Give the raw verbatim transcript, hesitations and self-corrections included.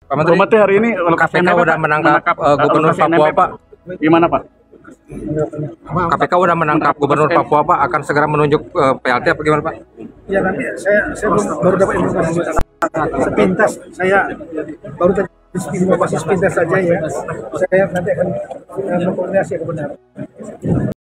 Pak Menteri, Pak Menteri, hari ini K P K udah menangkap uh, Gubernur Papua, Pak. Gimana, Pak? K P K udah menangkap Gubernur Papua, Pak. Akan segera menunjuk uh, P L T apa gimana, Pak? Ya nanti saya saya belum, baru dapat informasi sepintas. Saya baru tadi informasi sepintas saja ya. Saya nanti akan mengkoordinasi kebenaran.